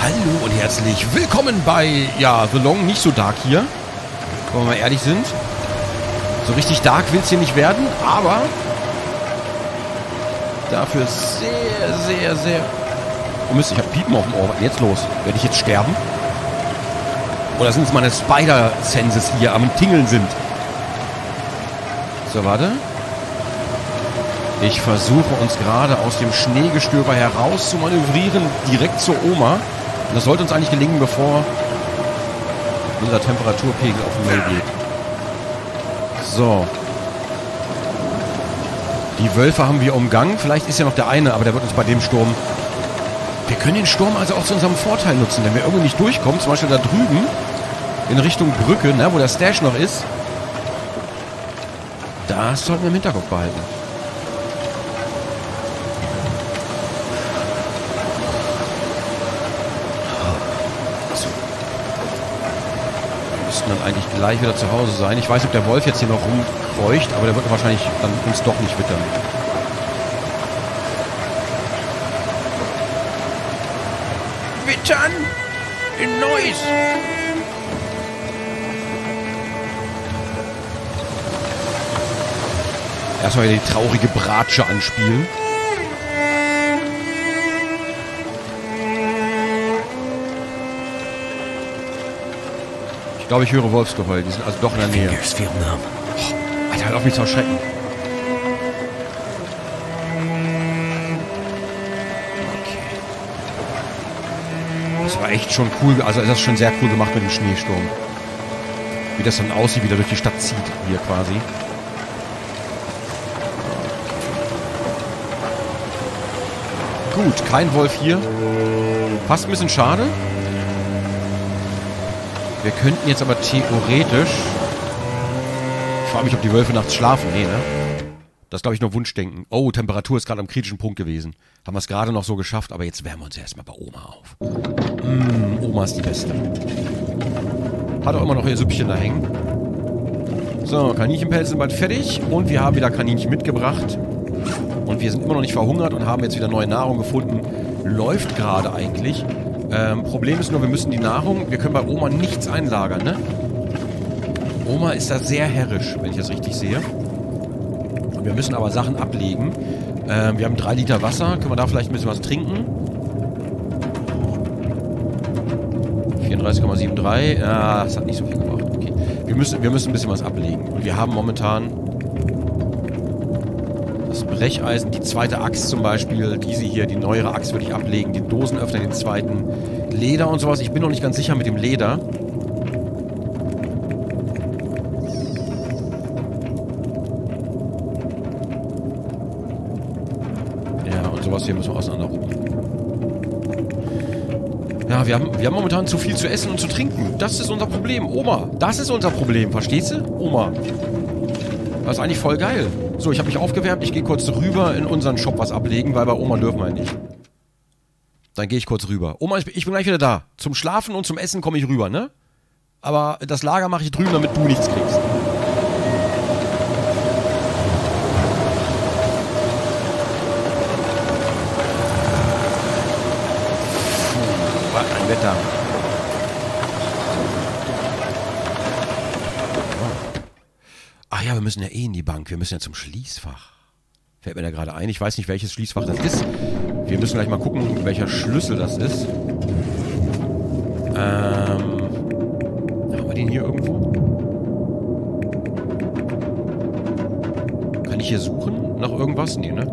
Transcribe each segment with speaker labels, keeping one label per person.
Speaker 1: Hallo und herzlich willkommen bei, ja, The Long, nicht so dark hier. Wenn wir mal ehrlich sind. So richtig dark will es hier nicht werden, aber dafür sehr... Oh Mist, ich hab Piepen auf dem Ohr. Was ist jetzt los? Werde ich jetzt sterben? Oder sind es meine Spider-Senses hier am Tingeln sind? So, warte. Ich versuche uns gerade aus dem Schneegestöber heraus zu manövrieren, direkt zur Oma. Und das sollte uns eigentlich gelingen, bevor unser Temperaturpegel auf Null geht. So. Die Wölfe haben wir umgangen. Vielleicht ist ja noch der eine, aber der wird uns bei dem Sturm... Wir können den Sturm also auch zu unserem Vorteil nutzen. Wenn wir irgendwie nicht durchkommen, zum Beispiel da drüben, in Richtung Brücke, ne, wo der Stash noch ist, das sollten wir im Hinterkopf behalten. Dann eigentlich gleich wieder zu Hause sein. Ich weiß nicht, ob der Wolf jetzt hier noch rumkreucht, aber der wird wahrscheinlich dann uns doch nicht wittern. Wittern? In Neuss! Erstmal wieder die traurige Bratsche anspielen. Ich glaube, ich höre Wolfsgeheul. Die sind also doch in der Nähe. Oh, Alter, hört auf mich zu erschrecken. Okay. Das war echt schon cool. Also, das ist schon sehr cool gemacht mit dem Schneesturm. Wie das dann aussieht, wie der durch die Stadt zieht. Hier quasi. Gut, kein Wolf hier. Fast ein bisschen schade. Wir könnten jetzt aber theoretisch... Ich frage mich, ob die Wölfe nachts schlafen. Nee, ne? Das ist, glaube ich, nur Wunschdenken. Oh, Temperatur ist gerade am kritischen Punkt gewesen. Haben wir es gerade noch so geschafft, aber jetzt wärmen wir uns ja erstmal bei Oma auf. Oma ist die Beste. Hat auch immer noch ihr Süppchen da hängen. So, Kaninchenpelze sind bald fertig. Und wir haben wieder Kaninchen mitgebracht. Und wir sind immer noch nicht verhungert und haben jetzt wieder neue Nahrung gefunden. Läuft gerade eigentlich. Problem ist nur, wir müssen die Nahrung, wir können bei Oma nichts einlagern, ne? Oma ist da sehr herrisch, wenn ich das richtig sehe. Und wir müssen aber Sachen ablegen. Wir haben 3 Liter Wasser, können wir da vielleicht ein bisschen was trinken? 34,73, ja, das hat nicht so viel gebracht. Okay. Wir müssen ein bisschen was ablegen. Und wir haben momentan das Brecheisen, die zweite Axt zum Beispiel, diese hier, die neuere Axt würde ich ablegen, den Dosenöffner, den zweiten, Leder und sowas. Ich bin noch nicht ganz sicher mit dem Leder. Ja, und sowas hier müssen wir auseinanderrufen. Ja, wir haben momentan zu viel zu essen und zu trinken. Das ist unser Problem, Oma. Das ist unser Problem, verstehst du? Oma. Das ist eigentlich voll geil. So, ich habe mich aufgewärmt. Ich gehe kurz rüber in unseren Shop was ablegen, weil bei Oma dürfen wir nicht. Dann gehe ich kurz rüber. Oma, ich bin gleich wieder da. Zum Schlafen und zum Essen komme ich rüber, ne? Aber das Lager mache ich drüben, damit du nichts kriegst. Puh, was ein Wetter. Ach ja, wir müssen ja eh in die Bank. Wir müssen ja zum Schließfach. Fällt mir da gerade ein. Ich weiß nicht, welches Schließfach das ist. Wir müssen gleich mal gucken, welcher Schlüssel das ist. Haben wir den hier irgendwo? Kann ich hier suchen? Nach irgendwas? Nee, ne?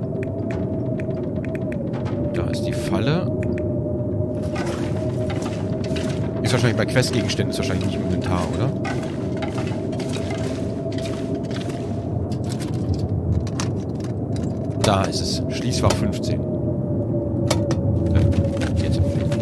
Speaker 1: Da ist die Falle. Ist wahrscheinlich bei Questgegenständen, ist wahrscheinlich nicht im Inventar, oder? Da ist es. Schließfach 15. Jetzt.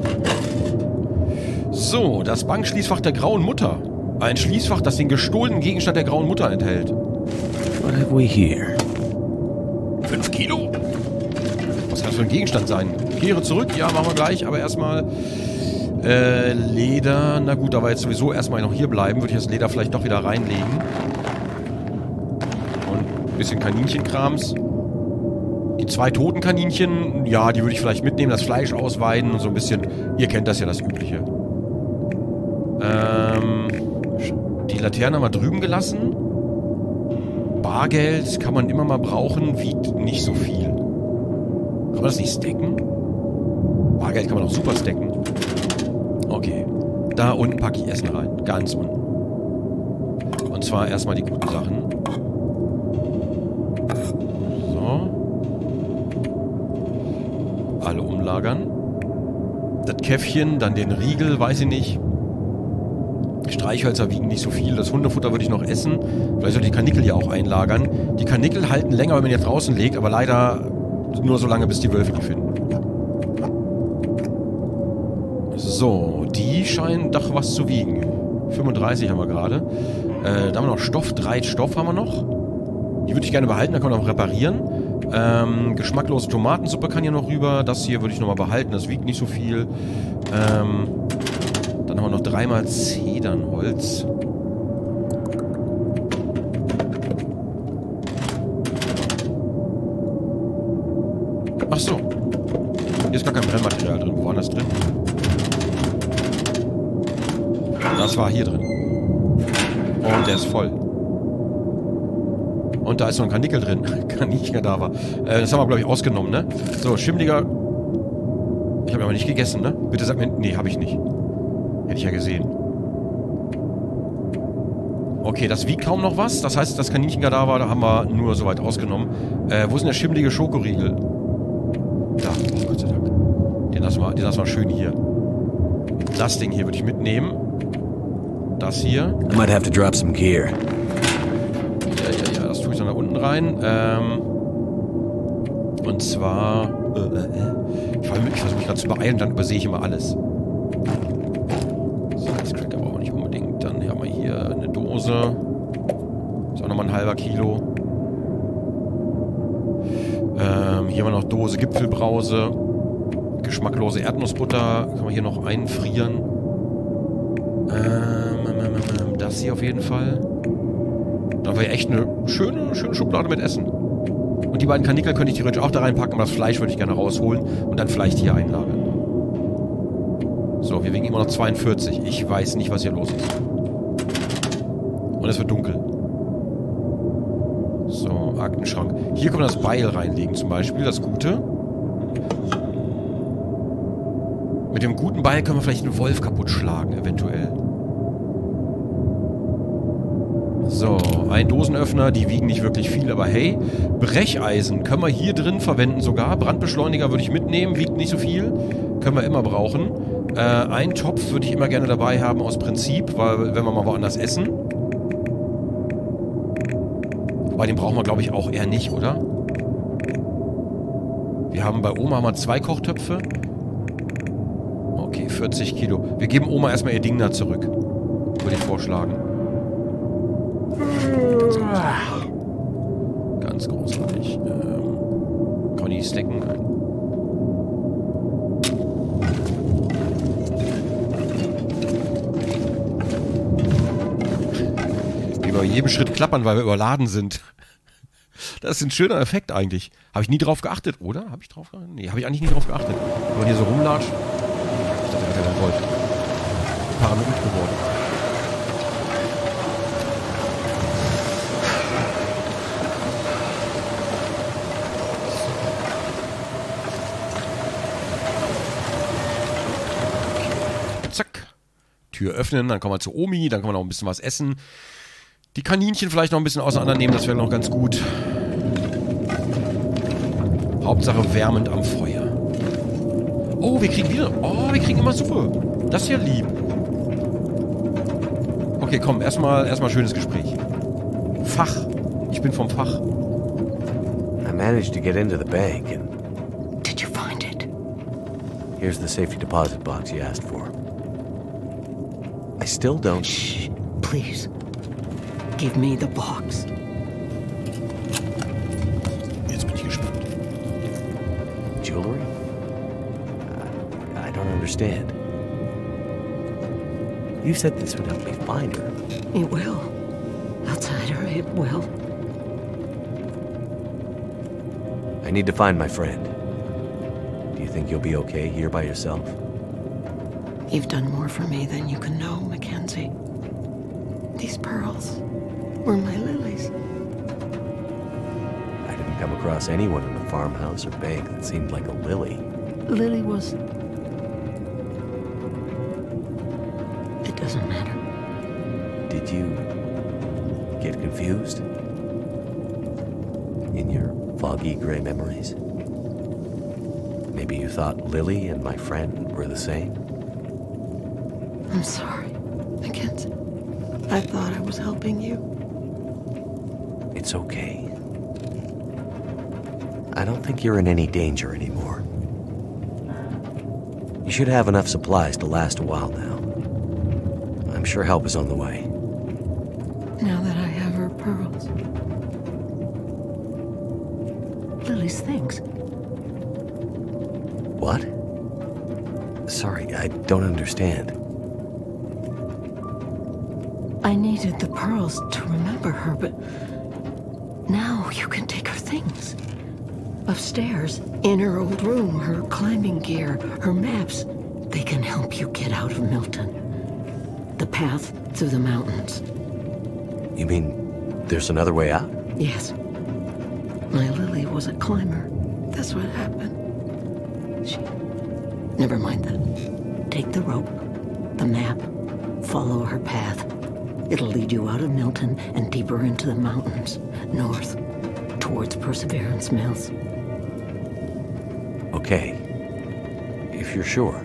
Speaker 1: So, das Bankschließfach der Grauen Mutter. Ein Schließfach, das den gestohlenen Gegenstand der Grauen Mutter enthält.
Speaker 2: What have we here?
Speaker 1: 5 Kilo? Was kann das für ein Gegenstand sein? Kehre zurück. Ja, machen wir gleich. Aber erstmal Leder. Na gut, da wir jetzt sowieso erstmal noch hier bleiben, würde ich das Leder vielleicht doch wieder reinlegen. Und ein bisschen Kaninchenkrams. Die 2 toten Kaninchen, ja, die würde ich vielleicht mitnehmen, das Fleisch ausweiden und so ein bisschen. Ihr kennt das ja, das Übliche. Die Laterne haben wir drüben gelassen. Bargeld kann man immer mal brauchen, wiegt nicht so viel. Kann man das nicht stacken? Bargeld kann man auch super stacken. Okay. Da unten packe ich Essen rein. Ganz unten. Und zwar erstmal die guten Sachen. So. Alle umlagern. Das Käffchen, dann den Riegel, weiß ich nicht. Streichhölzer wiegen nicht so viel. Das Hundefutter würde ich noch essen. Vielleicht sollte ich die Karnickel hier auch einlagern. Die Karnickel halten länger, wenn man die draußen legt, aber leider nur so lange, bis die Wölfe die finden. So, die scheinen doch was zu wiegen. 35 haben wir gerade. Da haben wir noch Stoff. 3 Stoff haben wir noch. Die würde ich gerne behalten, da kann man auch reparieren. Geschmacklose Tomatensuppe kann hier noch rüber. Das hier würde ich nochmal behalten, das wiegt nicht so viel. Dann haben wir noch 3-mal Zedernholz. Ach so. Hier ist gar kein Brennmaterial drin. Wo war das drin? Das war hier drin. Und der ist voll. Und da ist noch ein Karnickel drin. Kaninchenkadaver. Das haben wir, glaube ich, ausgenommen, ne? So, schimmliger. Ich habe aber nicht gegessen, ne? Bitte sag mir. Nee, habe ich nicht. Hätte ich ja gesehen. Okay, das wiegt kaum noch was. Das heißt, das Kaninchenkadaver, da haben wir nur soweit ausgenommen. Wo ist denn der schimmlige Schokoriegel? Da, oh Gott sei Dank. Den lassen wir schön hier. Das Ding hier würde ich mitnehmen. Das hier.
Speaker 2: I might have to drop some gear.
Speaker 1: Ja, das tue ich dann da unten rein. Und zwar... Ich versuche mich gerade zu beeilen, dann übersehe ich immer alles. So, das Cracker brauchen wir nicht unbedingt. Dann haben wir hier eine Dose. Ist auch nochmal ein halber Kilo. Hier haben wir noch Dose Gipfelbrause. Geschmacklose Erdnussbutter. Kann man hier noch einfrieren. Das hier auf jeden Fall. Da haben wir echt eine schöne Schublade mit Essen. Und die beiden Karnickel könnte ich theoretisch auch da reinpacken, aber das Fleisch würde ich gerne rausholen und dann vielleicht hier einlagern. So, wir wiegen immer noch 42. Ich weiß nicht, was hier los ist. Und es wird dunkel. So, Aktenschrank. Hier kann man das Beil reinlegen zum Beispiel, das Gute. Mit dem guten Beil können wir vielleicht einen Wolf kaputt schlagen, eventuell. So, ein Dosenöffner, die wiegen nicht wirklich viel, aber hey, Brecheisen können wir hier drin verwenden sogar. Brandbeschleuniger würde ich mitnehmen, wiegt nicht so viel. Können wir immer brauchen. Einen Topf würde ich immer gerne dabei haben aus Prinzip, weil wenn wir mal woanders essen. Wobei, den brauchen wir glaube ich auch eher nicht, oder? Wir haben bei Oma mal 2 Kochtöpfe. Okay, 40 Kilo. Wir geben Oma erstmal ihr Ding da zurück. Würde ich vorschlagen. Ganz großartig. Kann man die stacken? Nein. Wie bei jedem Schritt klappern, weil wir überladen sind. Das ist ein schöner Effekt eigentlich. Habe ich nie drauf geachtet, oder? Habe ich drauf geachtet? Nee, habe ich eigentlich nie drauf geachtet. Wenn man hier so rumlatscht. Ich dachte, das wäre ein Wolf. Paranoid geworden. Zack. Tür öffnen, dann kommen wir zu Omi, dann kann man noch ein bisschen was essen. Die Kaninchen vielleicht noch ein bisschen auseinandernehmen, das wäre noch ganz gut. Hauptsache wärmend am Feuer. Oh, wir kriegen wieder... Oh, wir kriegen immer Suppe. Das ist ja lieb. Okay, komm, erstmal schönes Gespräch. Fach. Ich bin vom Fach.
Speaker 2: I managed to get into the bank and...
Speaker 3: Did you find it?
Speaker 2: Here's the safety deposit box you asked for. I still don't...
Speaker 3: Shh, please. Give me the box.
Speaker 1: Jetzt bin ich gespannt.
Speaker 2: Jewelry? I don't understand. You said this would help me find her.
Speaker 3: It will. Outsider, it will.
Speaker 2: I need to find my friend. Do you think you'll be okay here by yourself?
Speaker 3: You've done more for me than you can know, Mackenzie. These pearls were my lilies.
Speaker 2: I didn't come across anyone in a farmhouse or bank that seemed like a lily.
Speaker 3: Lily was... It doesn't matter.
Speaker 2: Did you get confused? In your foggy gray memories? Maybe you thought Lily and my friend were the same?
Speaker 3: I'm sorry, Mackenzie. I thought I was helping you.
Speaker 2: It's okay. I don't think you're in any danger anymore. You should have enough supplies to last a while now. I'm sure help is on the way.
Speaker 3: Now that I have her pearls. Lily's things.
Speaker 2: What? Sorry, I don't understand.
Speaker 3: I needed the pearls to remember her, but now you can take her things. Upstairs, in her old room, her climbing gear, her maps. They can help you get out of Milton. The path through the mountains.
Speaker 2: You mean there's another way out?
Speaker 3: Yes. My Lily was a climber. That's what happened. She... Never mind that. Take the rope, the map, follow her path. It'll lead you out of Milton and deeper into the mountains, north, towards Perseverance Mills.
Speaker 2: Okay. If you're sure.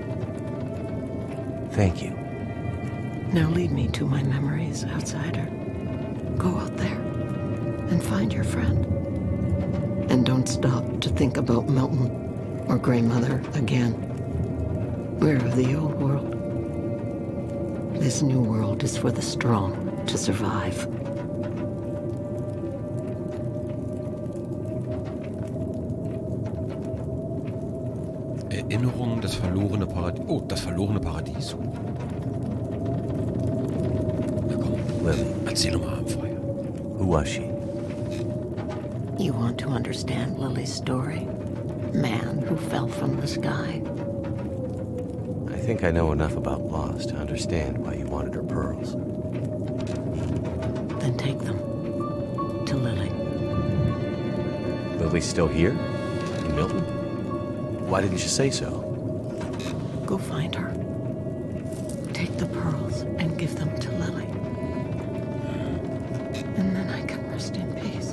Speaker 2: Thank you.
Speaker 3: Now lead me to my memories, outsider. Go out there and find your friend. And don't stop to think about Milton or Grandmother again. We're of the old world. This new world is for the strong to survive.
Speaker 1: Erinnerung, das verlorene Paradies. Oh, das verlorene Paradies. Na komm,
Speaker 2: Lily,
Speaker 1: erzähl doch mal am Feuer.
Speaker 2: who was she?
Speaker 3: You want to understand Lily's story? Man who fell from the sky.
Speaker 2: I think I know enough about Lost to understand why you wanted her pearls.
Speaker 3: Then take them to Lily.
Speaker 2: Lily's still here? In Milton? Why didn't you say so?
Speaker 3: Go find her. Take the pearls and give them to Lily. And then I can rest in peace.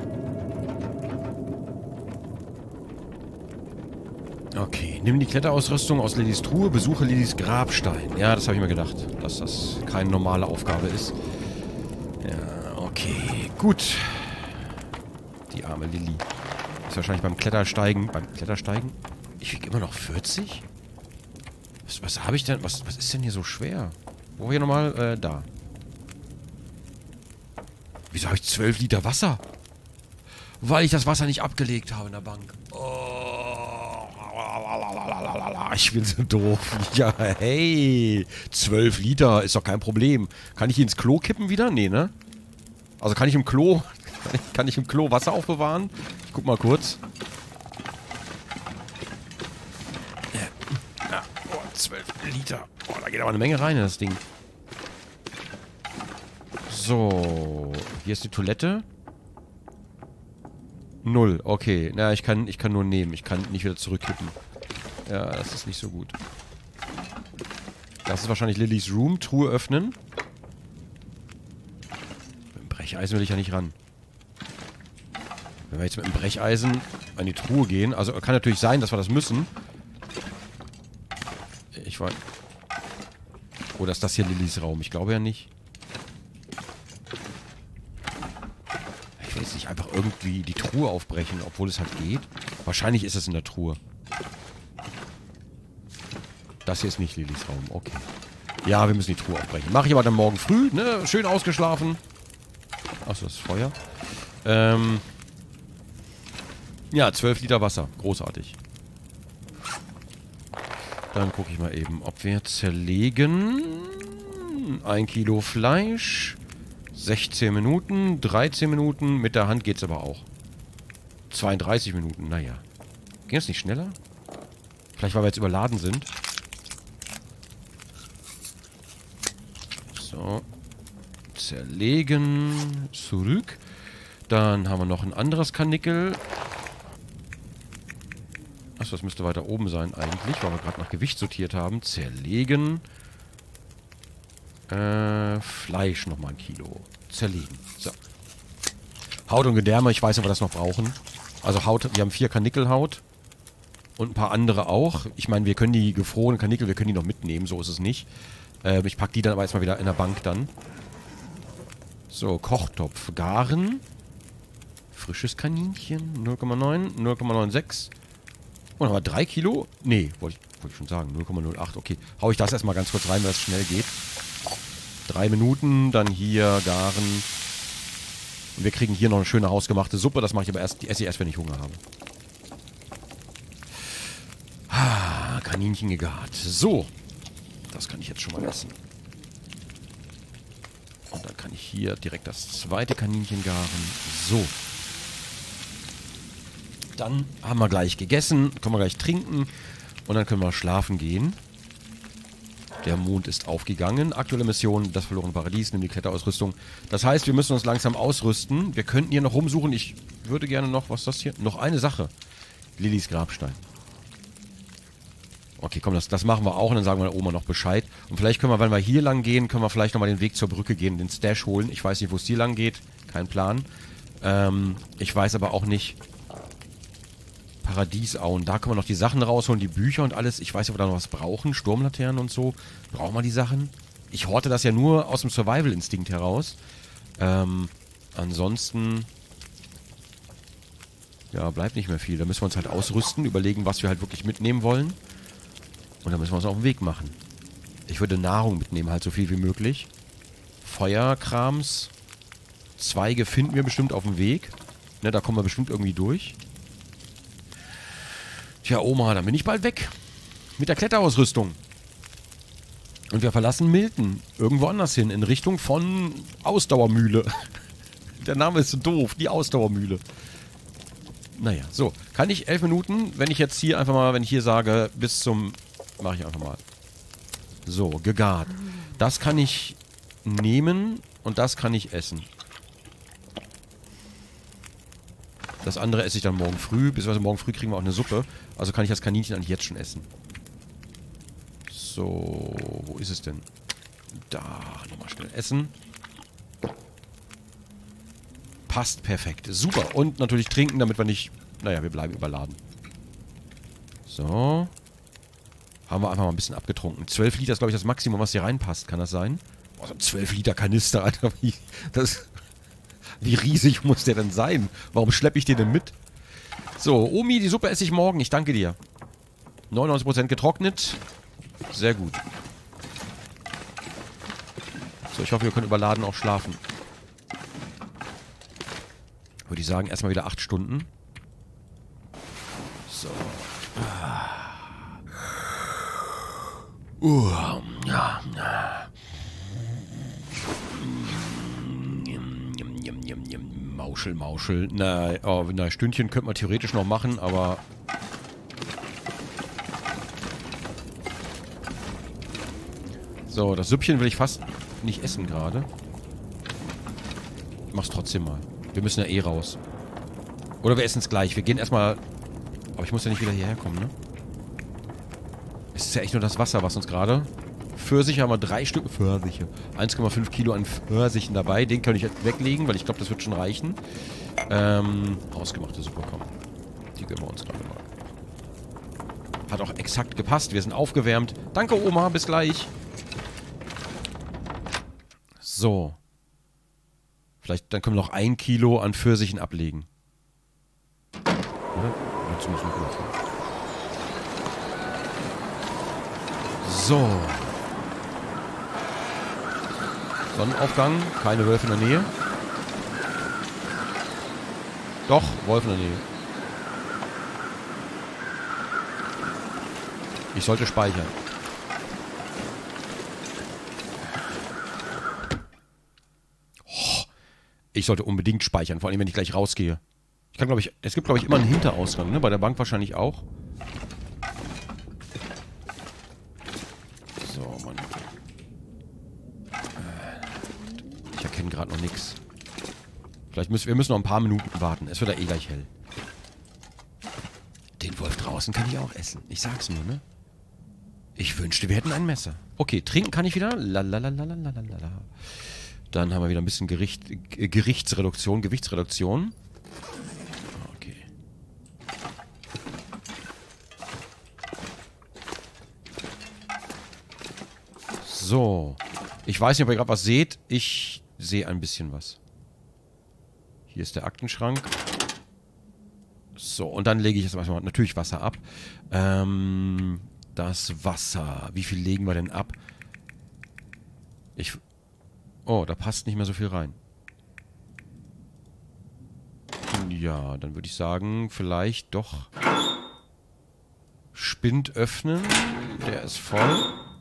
Speaker 1: Okay, nimm die Kletterausrüstung aus Lillys Truhe, besuche Lillys Grabstein. Ja, das habe ich mir gedacht, dass das keine normale Aufgabe ist. Ja, okay, gut. Die arme Lilly. Ist wahrscheinlich beim Klettersteigen. Beim Klettersteigen? Ich wiege immer noch 40? Was habe ich denn? Was ist denn hier so schwer? Wo wir hier nochmal? Da. Wieso habe ich 12 Liter Wasser? Weil ich das Wasser nicht abgelegt habe in der Bank. Oh. Ich bin so doof. Ja, hey. 12 Liter ist doch kein Problem. Kann ich ins Klo kippen wieder? Nee, ne? Also kann ich im Klo... Kann ich im Klo Wasser aufbewahren? Ich guck mal kurz. Ja, oh, 12 Liter. Oh, da geht aber eine Menge rein in das Ding. So. Hier ist die Toilette. 0, okay. Na, ich kann nur nehmen. Ich kann nicht wieder zurückkippen. Ja, das ist nicht so gut. Das ist wahrscheinlich Lillys Room. Truhe öffnen. Mit dem Brecheisen will ich ja nicht ran. Wenn wir jetzt mit dem Brecheisen an die Truhe gehen. Also kann natürlich sein, dass wir das müssen. Ich weiß. Oder ist das hier Lillys Raum? Ich glaube ja nicht. Ich will jetzt nicht einfach irgendwie die Truhe aufbrechen, obwohl es halt geht. Wahrscheinlich ist es in der Truhe. Das hier ist nicht Lillys Raum. Okay. Ja, wir müssen die Truhe aufbrechen. Mache ich aber dann morgen früh, ne? Schön ausgeschlafen. Achso, das ist Feuer. Ja, 12 Liter Wasser. Großartig. Dann gucke ich mal eben, ob wir zerlegen. 1 Kilo Fleisch. 16 Minuten, 13 Minuten. Mit der Hand geht's aber auch. 32 Minuten, naja. Ging das nicht schneller? Vielleicht, weil wir jetzt überladen sind. So. Zerlegen. Zurück. Dann haben wir noch ein anderes Karnickel. Achso, das müsste weiter oben sein eigentlich, weil wir gerade nach Gewicht sortiert haben. Zerlegen. Fleisch nochmal 1 Kilo. Zerlegen. So. Haut und Gedärme, ich weiß, ob wir das noch brauchen. Also Haut, wir haben 4 Karnickelhaut. Und ein paar andere auch. Ich meine, wir können die gefrorenen Karnickel, wir können die noch mitnehmen, so ist es nicht. Ich packe die dann aber erstmal wieder in der Bank dann. So, Kochtopf. Garen. Frisches Kaninchen. 0,9, 0,96. Und haben wir 3 Kilo? Nee, wollte ich schon sagen. 0,08. Okay, hau ich das erstmal ganz kurz rein, weil es schnell geht. 3 Minuten, dann hier garen. Und wir kriegen hier noch eine schöne hausgemachte Suppe. Das mache ich aber erst, die esse ich erst, wenn ich Hunger habe. Ah, Kaninchen gegart. So. Das kann ich jetzt schon mal essen. Und dann kann ich hier direkt das zweite Kaninchen garen. So. Dann haben wir gleich gegessen, können wir gleich trinken und dann können wir schlafen gehen. Der Mond ist aufgegangen. Aktuelle Mission, das verlorene Paradies, nimm die Kletterausrüstung. Das heißt, wir müssen uns langsam ausrüsten. Wir könnten hier noch rumsuchen. Ich würde gerne noch, was ist das hier? Noch eine Sache. Lillys Grabstein. Okay, komm, das machen wir auch und dann sagen wir der Oma noch Bescheid. Und vielleicht können wir, wenn wir hier lang gehen, können wir vielleicht nochmal den Weg zur Brücke gehen, den Stash holen. Ich weiß nicht, wo es hier lang geht. Kein Plan. Ich weiß aber auch nicht... Paradiesauen. Da können wir noch die Sachen rausholen, die Bücher und alles. Ich weiß nicht, ob wir da noch was brauchen. Sturmlaternen und so. Brauchen wir die Sachen? Ich horte das ja nur aus dem Survival-Instinkt heraus. Ansonsten... Ja, bleibt nicht mehr viel. Da müssen wir uns halt ausrüsten, überlegen, was wir halt wirklich mitnehmen wollen. Und dann müssen wir uns auf den Weg machen. Ich würde Nahrung mitnehmen, halt so viel wie möglich. Feuerkrams. Zweige finden wir bestimmt auf dem Weg. Ne, da kommen wir bestimmt irgendwie durch. Tja, Oma, dann bin ich bald weg. Mit der Kletterausrüstung. Und wir verlassen Milton. Irgendwo anders hin. In Richtung von Ausdauermühle. Der Name ist so doof. Die Ausdauermühle. Naja, so. Kann ich 11 Minuten, wenn ich jetzt hier einfach mal, wenn ich hier sage, bis zum... Mache ich einfach mal. So, gegart. Das kann ich nehmen und das kann ich essen. Das andere esse ich dann morgen früh. Beziehungsweise morgen früh kriegen wir auch eine Suppe. Also kann ich das Kaninchen eigentlich jetzt schon essen. So, wo ist es denn? Da, nochmal schnell essen. Passt perfekt. Super. Und natürlich trinken, damit wir nicht... Naja, wir bleiben überladen. So. Haben wir einfach mal ein bisschen abgetrunken. 12 Liter ist, glaube ich, das Maximum, was hier reinpasst. Kann das sein? Boah, so ein 12 Liter Kanister, Alter. Wie riesig muss der denn sein? Warum schleppe ich den denn mit? So, Omi, die Suppe esse ich morgen. Ich danke dir. 99% getrocknet. Sehr gut. So, ich hoffe, wir können überladen auch schlafen. Würde ich sagen, erstmal wieder 8 Stunden. So. Mauschel, Mauschel. Na, oh, ein Stündchen könnte man theoretisch noch machen, aber... So, das Süppchen will ich fast nicht essen gerade. Ich mach's trotzdem mal. Wir müssen ja eh raus. Oder wir essen es gleich. Wir gehen erstmal... Aber ich muss ja nicht wieder hierher kommen, ne? Es ist ja echt nur das Wasser, was uns gerade... Pfirsiche haben wir 3 Stück... Pfirsiche. 1,5 Kilo an Pfirsichen dabei. Den kann ich jetzt weglegen, weil ich glaube, das wird schon reichen. Hausgemachte Suppe, komm. Die gönnen wir uns gerade mal. Hat auch exakt gepasst. Wir sind aufgewärmt. Danke, Oma. Bis gleich. So. Vielleicht, dann können wir noch 1 Kilo an Pfirsichen ablegen. Oder? Dazu müssen wir machen. So. Sonnenaufgang. Keine Wölfe in der Nähe. Doch, Wolf in der Nähe. Ich sollte speichern. Ich sollte unbedingt speichern, vor allem wenn ich gleich rausgehe. Ich kann, glaube ich, es gibt, glaube ich, immer einen Hinterausgang, ne? Bei der Bank wahrscheinlich auch. So, Mann. Ich erkenne gerade noch nichts. Wir müssen noch ein paar Minuten warten. Es wird ja eh gleich hell. Den Wolf draußen kann ich auch essen. Ich sag's nur, ne? Ich wünschte, wir hätten ein Messer. Okay, trinken kann ich wieder. Lalalalalalala. Dann haben wir wieder ein bisschen Gewichtsreduktion. Okay. So. Ich weiß nicht, ob ihr gerade was seht. Ich sehe ein bisschen was. Hier ist der Aktenschrank. So, und dann lege ich jetzt erstmal natürlich Wasser ab. Das Wasser. Wie viel legen wir denn ab? Oh, da passt nicht mehr so viel rein. Ja, dann würde ich sagen, vielleicht doch Spind öffnen. Der ist voll.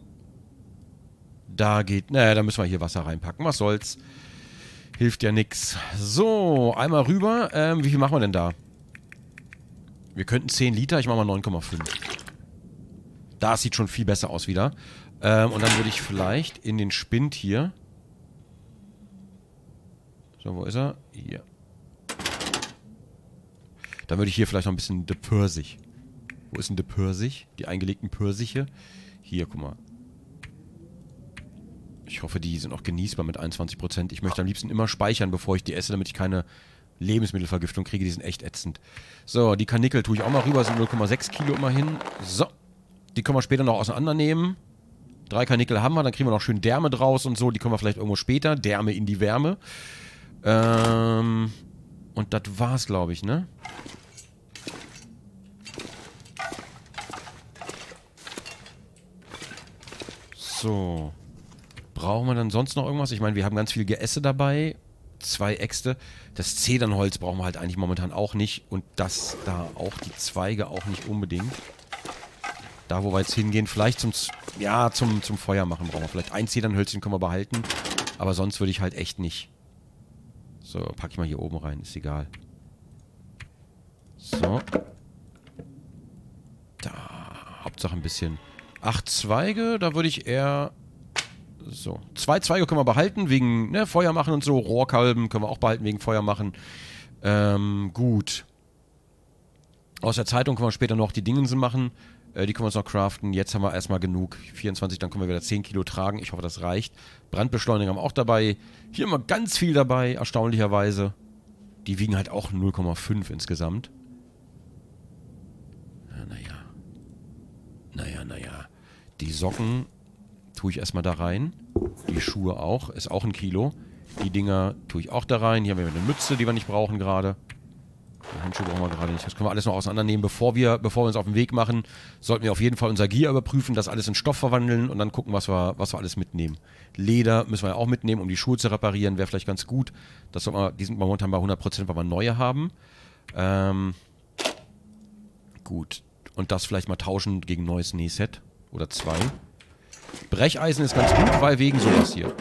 Speaker 1: Da geht... Naja, da müssen wir hier Wasser reinpacken. Was soll's. Hilft ja nix. So, einmal rüber. Wie viel machen wir denn da? Wir könnten 10 Liter. Ich mache mal 9,5. Das sieht schon viel besser aus wieder. Und dann würde ich vielleicht in den Spind hier... So, wo ist er? Hier. Dann würde ich hier vielleicht noch ein bisschen de Pfirsich. Wo ist denn de Pfirsich? Die eingelegten Pfirsiche. Hier, guck mal. Ich hoffe, die sind auch genießbar mit 21%. Ich möchte am liebsten immer speichern, bevor ich die esse, damit ich keine Lebensmittelvergiftung kriege. Die sind echt ätzend. So, die Karnickel tue ich auch mal rüber. Sind 0,6 Kilo immerhin. So. Die können wir später noch auseinandernehmen. 3 Karnickel haben wir. Dann kriegen wir noch schön Därme draus und so. Die können wir vielleicht irgendwo später. Därme in die Wärme. Und das war's, glaube ich, ne? So. Brauchen wir dann sonst noch irgendwas? Ich meine, wir haben ganz viel Geäste dabei. 2 Äxte. Das Zedernholz brauchen wir halt eigentlich momentan auch nicht. Und das da auch, die Zweige auch nicht unbedingt. Da, wo wir jetzt hingehen, vielleicht zum Feuer machen brauchen wir. Vielleicht ein Zedernhölzchen können wir behalten. Aber sonst würde ich halt echt nicht. So, packe ich mal hier oben rein. Ist egal. So. Da. Hauptsache ein bisschen. 8 Zweige, da würde ich eher... So. 2 Zweige können wir behalten, wegen Feuer machen und so. Rohrkalben können wir auch behalten, wegen Feuer machen. Gut. Aus der Zeitung können wir später noch die Dingensen machen. Die können wir uns noch craften. Jetzt haben wir erstmal genug. 24, dann können wir wieder 10 Kilo tragen. Ich hoffe, das reicht. Brandbeschleuniger haben wir auch dabei. Hier haben wir ganz viel dabei, erstaunlicherweise. Die wiegen halt auch 0,5 insgesamt. Naja. Die Socken tue ich erstmal da rein. Die Schuhe auch. Ist auch 1 Kilo. Die Dinger tue ich auch da rein. Hier haben wir eine Mütze, die wir nicht brauchen gerade. Die Handschuhe brauchen wir gerade nicht. Das können wir alles noch auseinandernehmen. Bevor wir uns auf den Weg machen, sollten wir auf jeden Fall unser Gear überprüfen, das alles in Stoff verwandeln und dann gucken, was wir alles mitnehmen. Leder müssen wir ja auch mitnehmen, um die Schuhe zu reparieren. Wäre vielleicht ganz gut. Die sind momentan bei 100%, weil wir neue haben. Gut. Und das vielleicht mal tauschen gegen ein neues Nähset. Oder 2. Brecheisen ist ganz gut, weil wegen sowas hier.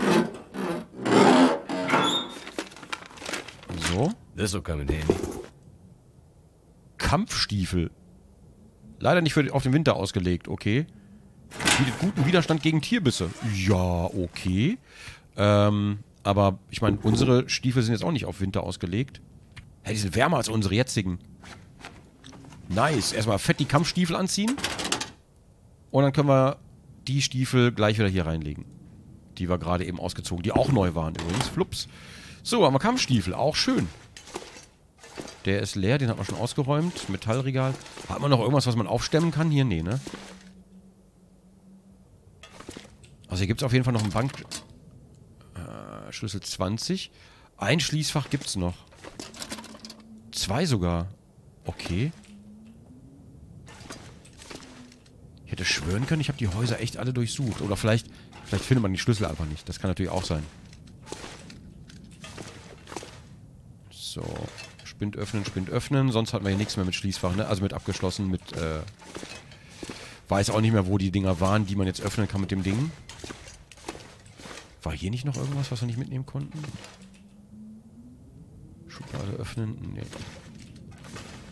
Speaker 1: So.
Speaker 2: This'll come in handy.
Speaker 1: Kampfstiefel. Leider nicht auf den Winter ausgelegt, okay. Bietet guten Widerstand gegen Tierbisse. Ja, okay. Aber ich meine, unsere Stiefel sind jetzt auch nicht auf Winter ausgelegt. Hey, die sind wärmer als unsere jetzigen. Nice. Erstmal fett die Kampfstiefel anziehen. Und dann können wir die Stiefel gleich wieder hier reinlegen. Die wir gerade eben ausgezogen. Die auch neu waren übrigens. Flups. So, haben wir Kampfstiefel. Auch schön. Der ist leer, den hat man schon ausgeräumt. Metallregal. Hat man noch irgendwas, was man aufstemmen kann? Hier, nee, ne? Also hier gibt es auf jeden Fall noch einen Bank... Schlüssel 20. Ein Schließfach gibt es noch. 2 sogar. Okay. Ich hätte schwören können, ich habe die Häuser echt alle durchsucht. Oder vielleicht findet man die Schlüssel einfach nicht. Das kann natürlich auch sein. So. Spind öffnen. Sonst hatten wir hier nichts mehr mit Schließfach, ne? Also mit abgeschlossen, mit, weiß auch nicht mehr, wo die Dinger waren, die man jetzt öffnen kann mit dem Ding. War hier nicht noch irgendwas, was wir nicht mitnehmen konnten? Schublade öffnen? Nee.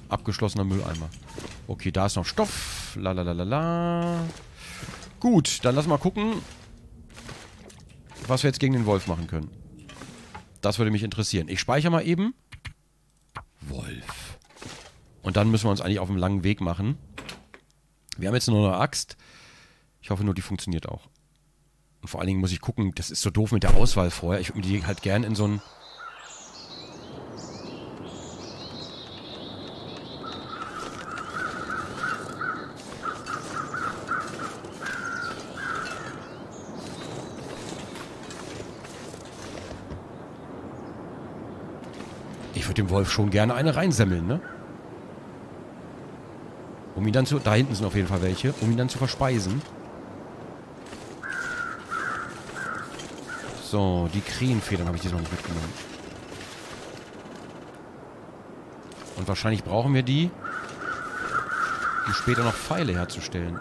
Speaker 1: Abgeschlossener Mülleimer. Okay, da ist noch Stoff. Lalalala. Gut, dann lass mal gucken, was wir jetzt gegen den Wolf machen können. Das würde mich interessieren. Ich speichere mal eben. Wolf. Und dann müssen wir uns eigentlich auf einen langen Weg machen. Wir haben jetzt nur eine Axt. Ich hoffe nur, die funktioniert auch. Und vor allen Dingen muss ich gucken, das ist so doof mit der Auswahl vorher. Ich würde mir die halt gern in so ein... Ich würde dem Wolf schon gerne eine reinsemmeln, ne? Um ihn dann zu... Da hinten sind auf jeden Fall welche. Um ihn dann zu verspeisen. So, die Krähenfedern habe ich diesmal nicht mitgenommen. Und wahrscheinlich brauchen wir die, um später noch Pfeile herzustellen.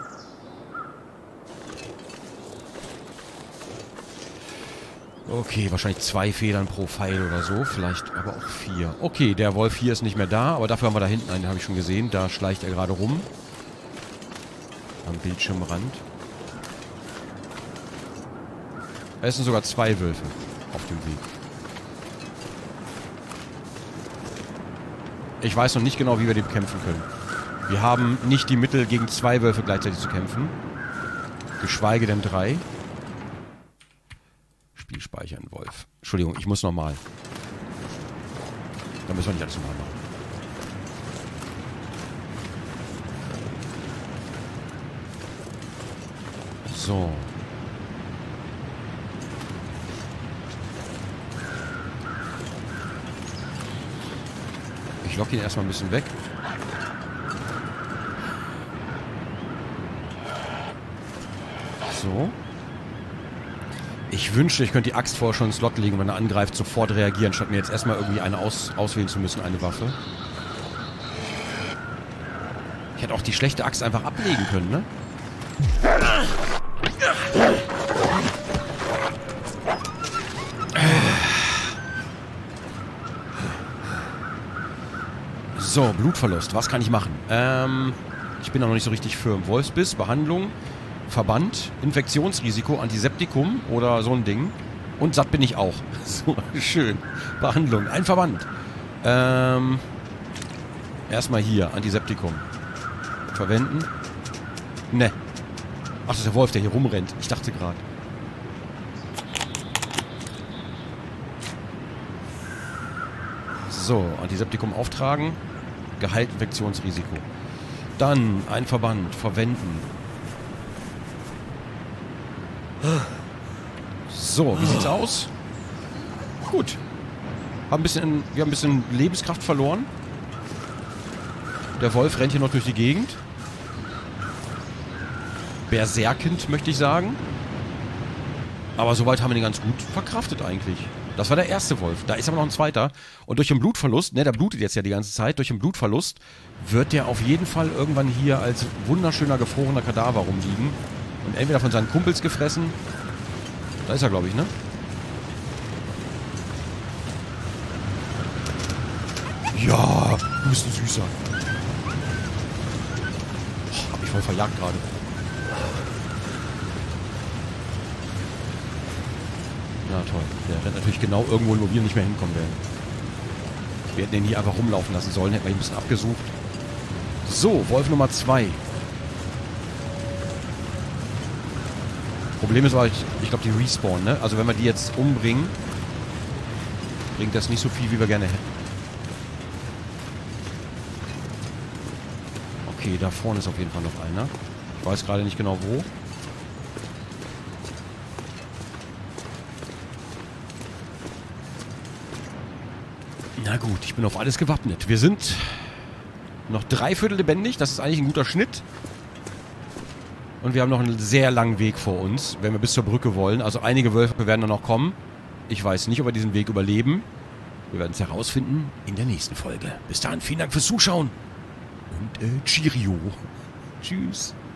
Speaker 1: Okay, wahrscheinlich 2 Federn pro Pfeil oder so. Vielleicht aber auch 4. Okay, der Wolf hier ist nicht mehr da, aber dafür haben wir da hinten einen, den habe ich schon gesehen. Da schleicht er gerade rum. Am Bildschirmrand. Es sind sogar 2 Wölfe auf dem Weg. Ich weiß noch nicht genau, wie wir den bekämpfen können. Wir haben nicht die Mittel, gegen 2 Wölfe gleichzeitig zu kämpfen. Geschweige denn 3. Spiel speichern, Wolf. Entschuldigung, ich muss nochmal. Da müssen wir nicht alles nochmal machen. So. Ich locke ihn erstmal ein bisschen weg. So. Ich wünschte, ich könnte die Axt vorher schon ins Slot legen, wenn er angreift, sofort reagieren, statt mir jetzt erstmal irgendwie eine auswählen zu müssen, eine Waffe. Ich hätte auch die schlechte Axt einfach ablegen können, ne? So, Blutverlust. Was kann ich machen? Ich bin da noch nicht so richtig firm. Wolfsbiss, Behandlung, Verband, Infektionsrisiko, Antiseptikum oder so ein Ding. Und satt bin ich auch. So, schön. Behandlung. Ein Verband. Erstmal hier, Antiseptikum. Verwenden. Ne. Ach, das ist der Wolf, der hier rumrennt. Ich dachte gerade. So, Antiseptikum auftragen. Geheilt Infektionsrisiko. Dann ein Verband verwenden. So, wie sieht's aus? Gut. Wir haben ein bisschen Lebenskraft verloren. Der Wolf rennt hier noch durch die Gegend. Berserkend, möchte ich sagen. Aber soweit haben wir den ganz gut verkraftet eigentlich. Das war der erste Wolf. Da ist aber noch ein zweiter. Und durch den Blutverlust, ne, der blutet jetzt ja die ganze Zeit, durch den Blutverlust wird der auf jeden Fall irgendwann hier als wunderschöner, gefrorener Kadaver rumliegen. Und entweder von seinen Kumpels gefressen. Da ist er, glaube ich, ne? Ja, du bist ein Süßer. Oh, hab mich voll verjagt gerade. Na toll. Der rennt natürlich genau irgendwo, wo wir nicht mehr hinkommen werden. Wir hätten den hier einfach rumlaufen lassen sollen. Hätten wir ihn ein bisschen abgesucht. So, Wolf Nummer 2. Problem ist aber, ich glaube, die respawnen, ne? Also wenn wir die jetzt umbringen, bringt das nicht so viel, wie wir gerne hätten. Okay, da vorne ist auf jeden Fall noch einer. Ich weiß gerade nicht genau wo. Na gut, ich bin auf alles gewappnet. Wir sind noch 3/4 lebendig. Das ist eigentlich ein guter Schnitt. Und wir haben noch einen sehr langen Weg vor uns, wenn wir bis zur Brücke wollen. Also einige Wölfe werden dann noch kommen. Ich weiß nicht, ob wir diesen Weg überleben. Wir werden es herausfinden in der nächsten Folge. Bis dahin, vielen Dank fürs Zuschauen. Und Cheerio. Tschüss.